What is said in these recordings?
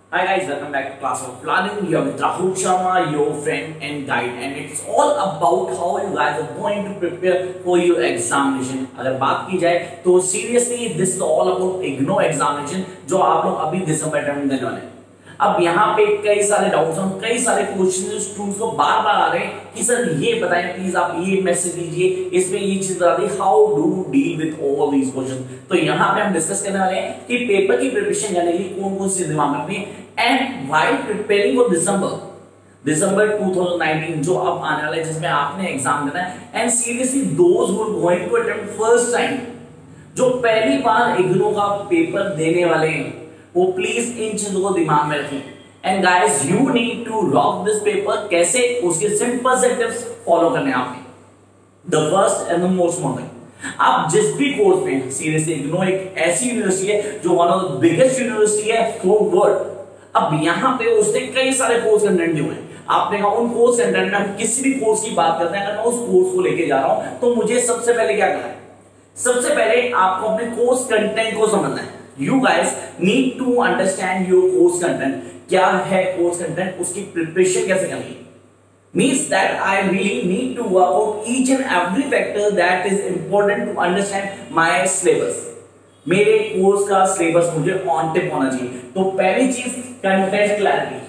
Hi guys, welcome back to Class of Planning. You are with Rahul Sharma, your friend and guide, and it's all about how you guys are going to prepare for your examination. अगर बात की जाए तो seriously this is all about IGNOU examination जो आप लोग अभी दिसंबर में देने वाले हैं. अब यहाँ पे कई सारे डाउट्स हैं, कई सारे क्वेश्चन स्टूडेंट्स को बार बार आ रहे हैं कि सर ये बताएं प्लीज, आप ये मैसेज दीजिए, इसमें ये चीज बता दी, how do deal with all these question. तो यहाँ पे हम डिस्कस करने वाले हैं कि पेपर की प्रिपरेशन करने के लिए कौन कौन सी दिमाग में रखनी है. And while preparing for December 2019 जो अब आने वाला है, जिसमें आपने एग्जाम देना है. And seriously those who are going to attempt first time, जो पहली बार इग्नू का पेपर देने वाले हैं, वो प्लीज इन चीजों को दिमाग में रखें. And guys you need to rock this paper. कैसे? उसके सिंपल से टिप्स फॉलो करने आपने. The first and the most important, आप जिस भी कोर्स में, सीरियसली इग्नू एक ऐसी यूनिवर्सिटी है जो one of the biggest university है थ्रू वर्ल्ड. अब यहाँ पे उसने कई सारे कोर्स कंटेंट दिए हुए हैं. आपने कहा उन कोर्स कंटेंट में हम किसी भी कोर्स की बात करते हैं, अगर मैं उस कोर्स को लेके जा रहा हूं तो मुझे सबसे पहले क्या करना है? सबसे पहले आपको अपने कोर्स कंटेंट को समझना है. You guys need to understand your course content. क्या है कोर्स कंटेंट, उसकी प्रिपरेशन कैसे करनी है. Means that I really need to work out each and every factor that is important to understand my syllabus. मेरे कोर्स का syllabus मुझे on tip होना चाहिए. तो पहली चीज कंटेंट क्लैरिटी.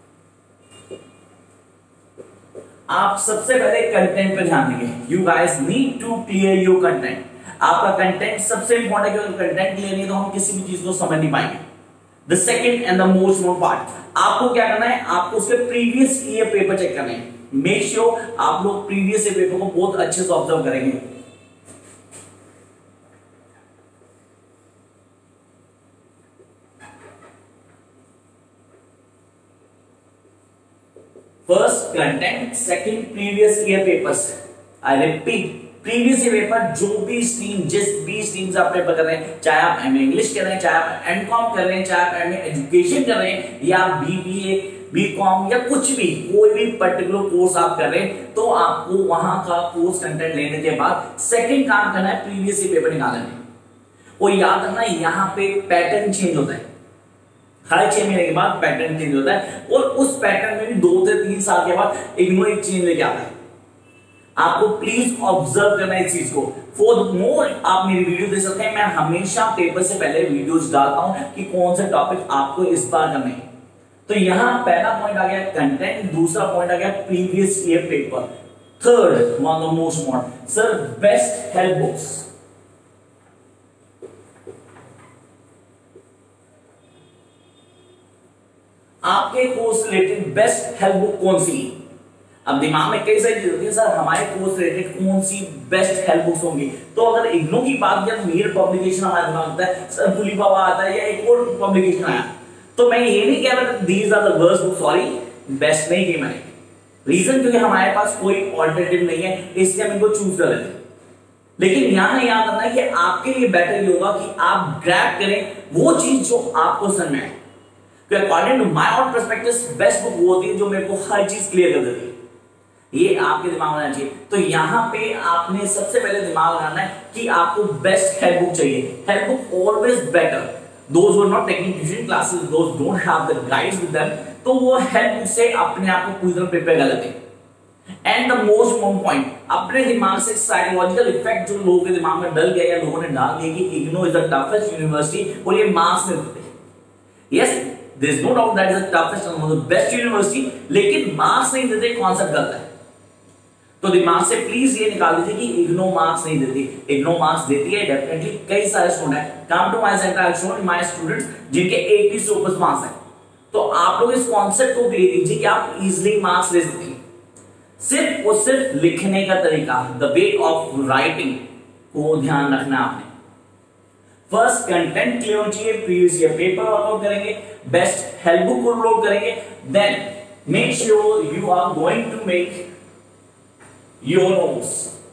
आप सबसे पहले कंटेंट पे ध्यान देंगे. You guys need to clear your content. आपका कंटेंट सबसे इंपॉर्टेंट है, क्योंकि कंटेंट क्लियर नहीं तो हम किसी भी चीज को समझ नहीं पाएंगे. The second and the most important part, आपको क्या करना है? आपको उसके प्रीवियस ईयर पेपर चेक करने हैं. मेक श्योर आप लोग प्रीवियस ईयर पेपर को बहुत अच्छे से ऑब्जर्व करेंगे. First content, second previous year papers. I repeat, previous year paper, जो भी स्ट्रीम, जिस भी स्ट्रीम से आप पेपर कर रहे हैं, चाहे आप एमए इंग्लिश कर रहे हैं, चाहे आप एमकॉम कर रहे हैं, चाहे आप एमए एजुकेशन कर रहे हैं, या बीबीए, बीकॉम या कुछ भी, कोई भी पर्टिकुलर कोर्स आप कर रहे हैं, तो आपको वहां का कोर्स कंटेंट लेने के बाद सेकंड काम करना है प्रीवियस ईयर पेपर निकालने में. और याद रखना यहाँ पे पैटर्न चेंज होता है. हर 6 महीने के बाद पैटर्न चेंज होता है, और उस पैटर्न में भी 2 से 3 साल के बाद इग्नू एक चेंज लेके आता है. आपको प्लीज ऑब्जर्व करना है इस चीज को. फॉर मोर आप मेरी वीडियो देख सकते हैं. मैं हमेशा पेपर से पहले वीडियोस डालता हूं कि कौन से टॉपिक आपको इस बार करने हैं. तो यहां पहला पॉइंट आ गया कंटेंट, दूसरा पॉइंट आ गया previous year paper. Third one of the most important, sir best help books. आपके course related best help book कौन सी? अब दिमाग में कई सारी चीजें होती है, सर हमारे कोर्स रिलेटेड कौन सी बेस्ट हेल्प बुक्स होंगी. तो अगर इग्नू की बात किया तो मीर पब्लिकेशन हमारे दिमाग में आता है, सर फुली बाबा आता है, या एक और पब्लिकेशन आया. तो मैं ये नहीं कह रहा these are the worst book, sorry best नहीं की मैंने. रीजन क्योंकि हमारे पास कोई ऑल्टरनेटिव नहीं है, इसलिए हम इनको चूज कर लेते हैं. लेकिन यहां याद रखना है कि आपके लिए बेटर ये होगा कि आप ग्रैब करें वो चीज जो आपको समझ में आए. According to my own perspective best book वो होती है जो मेरे को हर चीज क्लियर कर देती है. ये आपके दिमाग में आना चाहिए. तो यहां पे आपने सबसे पहले दिमाग लगाना है कि आपको बेस्ट हेल्प बुक चाहिए. Help book always better. Those who are not taking tuition classes, those don't have the guides with them, तो वो हेल्प बुक से अपने आप को पूरी तरह प्रिपेयर कर लेते हैं. And the most important point, अपने दिमाग से साइकोलॉजिकल इफेक्ट जो लोगों के दिमाग में डल गया या लोगों ने डाल दिया कि IGNOU is the toughest university और ये मार्क्स नहीं देते. Yes, there is no doubt that is the toughest and the best university, लेकिन मार्क्स नहीं देते कॉन्सेप्ट गलत है. तो दिमाग से प्लीज ये निकाल दीजिए कि इग्नू मार्क्स नहीं देती. इग्नू मार्क्स देती है डेफिनेटली. कई सारे स्टूडेंट हैं, come to my centre, I will show my students जिनके 80 से ऊपर मार्क्स हैं. तो आप लोग इस कॉन्सेप्ट को क्लियर कीजिए कि आप इजीली मार्क्स ले सकते हैं. सिर्फ और सिर्फ लिखने का तरीका, द वे ऑफ राइटिंग को ध्यान रखना आपने. फर्स्ट कंटेंट क्लियर होना चाहिए, प्रीवियस ईयर पेपर वर्कआउट करेंगे, बेस्ट हेल्प बुक को लोड करेंगे. Then make sure you are going to make your notes.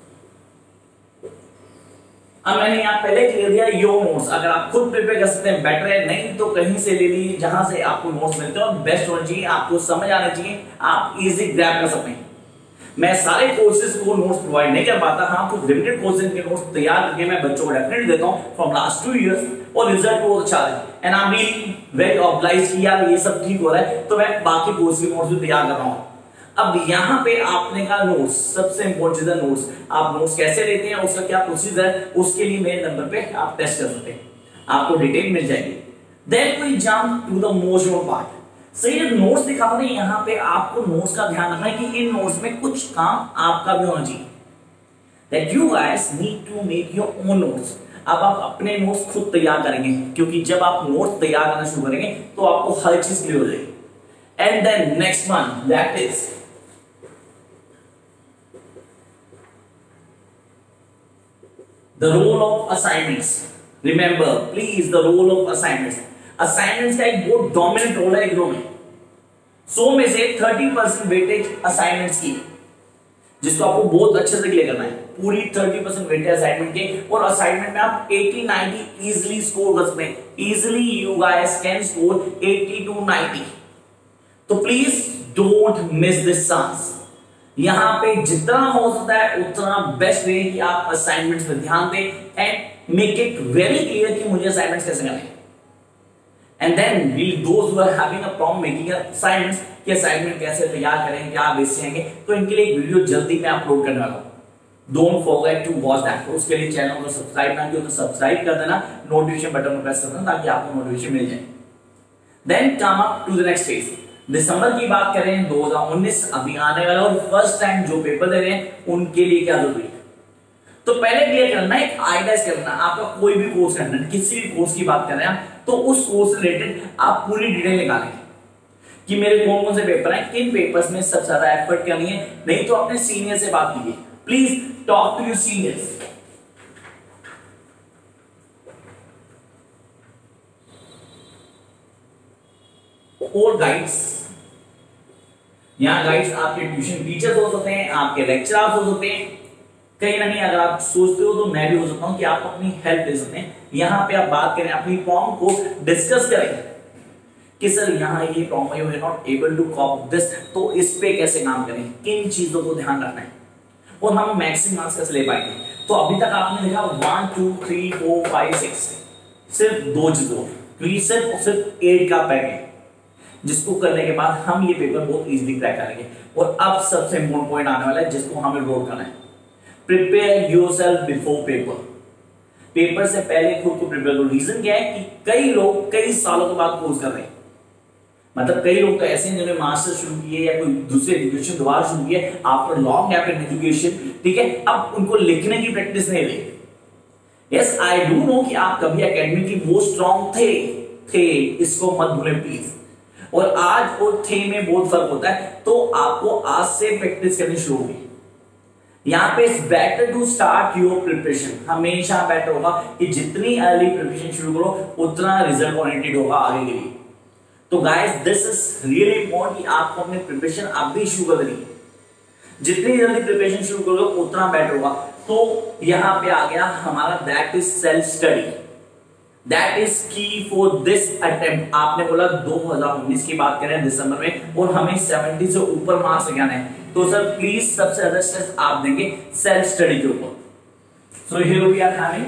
अब मैंने यहां पहले क्लियर दिया योर नोट्स. अगर आप खुद प्रिपेयर कर सकते हैं बेटर है, नहीं तो कहीं से ले लीजिए जहां से आपको नोट्स मिलते हैं. और बेस्ट होना चाहिए, आपको समझ आना चाहिए, आप इजी ग्रैब कर सकते हैं. मैं सारे कोर्सेज को नोट्स प्रोवाइड नहीं कर पाता. हाँ, कुछ लिमिटेड कोर्सेज के नोट्स तैयार करके मैं बच्चों को डेफिनेटली देता हूं फ्रॉम लास्ट 2 इयर्स, और रिजल्ट बहुत अच्छा है. And I am really very obliged कि यार ये सब ठीक हो रहा है, तो मैं बाकी कोर्स के नोट्स भी तैयार कर रहा हूं। अब यहाँ पे आपने कहा नोट्स, सबसे इंपॉर्टेंट चीज है नोट्स। आप नोट्स कैसे लेते हैं, उसका क्या प्रोसीजर है, उसके लिए मेरे नंबर पे आप टेस्ट कर सकते हैं, आपको डिटेल मिल जाएगी। Then we jump to the most important part. सही है, नोट्स दिखा रहे हैं यहाँ पे, आपको नोट्स का ध्यान रखना है कि इन नोट्स में कुछ काम आपका भी होना चाहिए। That you guys need to make your own notes। अब आप अपने नोट्स खुद तैयार करेंगे, क्योंकि जब आप नोट्स तैयार करना शुरू करेंगे तो आपको हर चीज क्लियर हो जाएगी। And then next one, that is the role of assignments. Remember please, the role of assignments. Assignments का एक बहुत डोमिनेंट रोल है एग्जाम में। 100 में से 30% वेटेज असाइनमेंट्स की, जिसको आपको बहुत अच्छे से क्लियर करना है। पूरी 30% वेटेज असाइनमेंट के, और असाइनमेंट में आप 80-90 इजीली स्कोर कर सकते हैं। Easily you guys can score 80 to 90। तो please don't miss this chance. यहां पे जितना हो सकता है उतना बेस्ट वे कि आप असाइनमेंट्स पे ध्यान दें and make it very clear कि मुझे असाइनमेंट्स कैसे करने हैं। And then those who are having a problem making assignments, कि असाइनमेंट कैसे तैयार करें, क्या बेसिस आएंगे, तो इनके लिए एक वीडियो जल्दी मैं अपलोड करने वाला हूं। Don't forget to watch that. उसके लिए चैनल को सब्सक्राइब ना किया तो सब्सक्राइब कर देना, नोटिफिकेशन बटन को प्रेस कर देना ताकि आपको नोटिफिकेशन मिल जाए। Then come up to the next phase. दिसंबर की बात करें 2019 अभी आने वाला, और फर्स्ट टाइम जो पेपर दे रहे हैं उनके लिए क्या जरूरी है, तो पहले क्लियर करना है, एक आइडियाज करना। आपका कोई भी कोर्स करना है, किसी भी कोर्स की बात कर रहे हैं तो उस कोर्स से रिलेटेड आप पूरी डिटेल निकालेंगे कि मेरे कौन कौन से पेपर हैं, किन पेपर्स में सबसे ज्यादा एफर्ट करनी है। नहीं तो अपने सीनियर से बात कीजिए, please talk to your seniors. और गाइड्स, यहां गाइड्स आपके ट्यूशन टीचर्स हो सकते हैं, आपके लेक्चरर्स हो सकते हैं। कहीं ना कहीं अगर आप सोचते हो तो मैं भी हो सकता हूं कि आप अपनी हेल्प दे सकते हैं। यहां पे आप बात करें, अपनी प्रॉब्लम को डिस्कस करें कि सर यहाँ ये प्रॉब्लम है, you are not able to cope this, तो इस पे कैसे काम करें, किन चीजों को ध्यान रखना है, और हम मैक्सिमम मार्क्स कैसे ले पाएंगे। तो अभी तक आपने देखा 1 2 3 4 5 6, सिर्फ 2 चीजों, क्योंकि सिर्फ 8 का पैक है, जिसको करने के बाद हम ये पेपर बहुत इजीली क्रैक करेंगे। और अब सबसे इंपॉर्टेंट पॉइंट आने वाला है जिसको हमें नोट करना है, prepare yourself before paper. Paper से पहले खुद को प्रिपेयर करो। रीजन क्या है कि कई लोग कई सालों के बाद कोर्स कर रहे हैं, मतलब कई लोग तो ऐसे हैं जिन्होंने मास्टर शुरू किए या कोई दूसरे एजुकेशन दोबारा शुरू किए after long gap in education, ठीक है, अब उनको लिखने की प्रैक्टिस नहीं रही। यस आई डू नो कि आप कभी एकेडमिकली बहुत स्ट्रांग थे, इसको मत भूलें प्लीज। और आज और थे में बहुत फर्क होता है, तो आपको आज से प्रैक्टिस करनी शुरू होगी। यहाँ पे it's better to start your preparation. हमेशा बेटर होगा कि जितनी अर्ली प्रिपरेशन शुरू करो उतना रिजल्ट ओरिएंटेड होगा आगे के लिए। तो guys this is really important कि आपको अपनी प्रिपरेशन अभी शुरू कर देनी है। जितनी जल्दी प्रिपरेशन शुरू करोगे उतना बेटर होगा। तो यहाँ पे आ गया हमारा that is self study, that is key for this attempt. आपने बोला 2019 की बात करें दिसंबर में, और हमें 70 से ऊपर मार्क्स लेके आने हैं, तो सर प्लीज सबसे ज्यादा स्ट्रेस आप देंगे सेल्फ स्टडी के ऊपर। So here we are having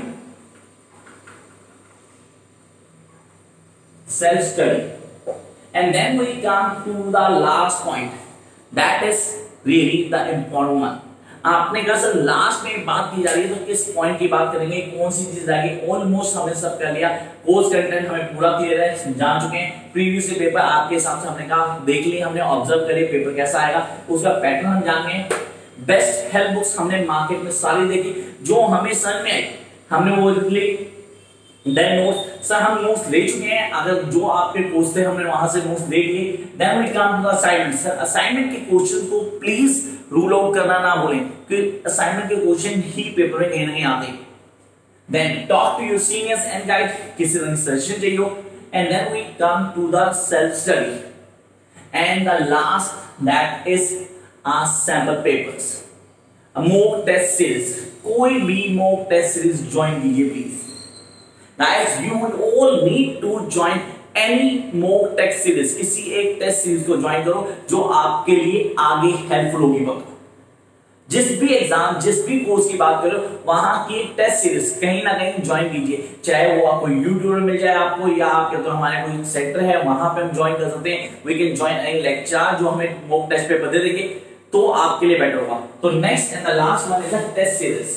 self study, and then we come to the last point, that is really the important one। आपने कहा सर लास्ट में बात की जा रही है तो किस पॉइंट की बात करेंगे, कौन सी चीज आएगी। ऑलमोस्ट हमने सब कर लिया, कोर्स कंटेंट हमें पूरा क्लियर है, जान चुके हैं। प्रीवियस पेपर आपके हिसाब से हमने कहा देख लिया, हमने ऑब्जर्व करिए पेपर कैसा आएगा, उसका पैटर्न हम जान गए। बेस्ट हेल्प बुक्स हमने मार्केट में सारी देखी, जो हमें समझ में आई हमने वो लिख। देन नोट्स, सर हम नोट्स ले चुके हैं, अगर जो आपके कोर्स थे हमने वहां से नोट्स देख लिए। Then we come to the assignment. Sir assignment के क्वेश्चन को प्लीज रूल आउट करना ना भूलें, क्योंकि असाइनमेंट के क्वेश्चन ही पेपर में कहीं नहीं आते। Then talk to your seniors and guide, किसी तरह सजेशन चाहिए हो। And then we come to the self study, and the last that is sample papers, mock test series. कोई भी मॉक टेस्ट सीरीज ज्वाइन कीजिए please. Guys, you would all need to join any mock test series। किसी एक test series को join करो जो आपके लिए आगे हेल्पफुल होगी। वक्त जिस भी एग्जाम, जिस भी कोर्स की बात करो, वहां की टेस्ट सीरीज कहीं ना कहीं ज्वाइन कीजिए, चाहे वो आपको यूट्यूब में मिल जाए आपको, या आपके तो हमारे कोई सेक्टर है वहां पे हम ज्वाइन कर सकते हैं। We can join any lecture जो हमें मॉक टेस्ट पेपर दे देंगे, तो आपके लिए बेटर होगा। तो next and the last one is the test series.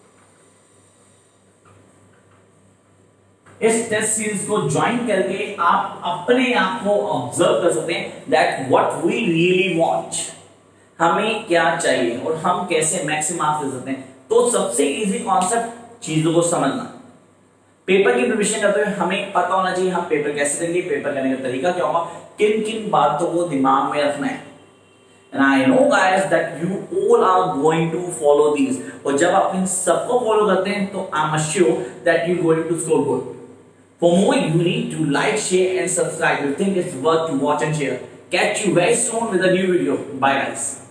इस टेस्ट सीरीज को ज्वाइन करके आप अपने आप को ऑब्जर्व कर सकते हैं that what we really want, हमें क्या चाहिए और हम कैसे मैक्सिमम मार्क्स ले सकते हैं। तो सबसे इजी कॉन्सेप्ट चीजों को समझना। पेपर की प्रिपरेशन करते हुए हमें पता होना चाहिए हम पेपर कैसे देंगे, पेपर करने का तरीका क्या होगा, किन किन बातों को दिमाग में रखना है। And I know guys that you all are going to follow these, और जब आप इन सबको फॉलो करते हैं तो I'm assured that you're going to score good. For more, you need to like, share and subscribe. You think it's worth to watch and share. Catch you very soon with a new video. Bye guys.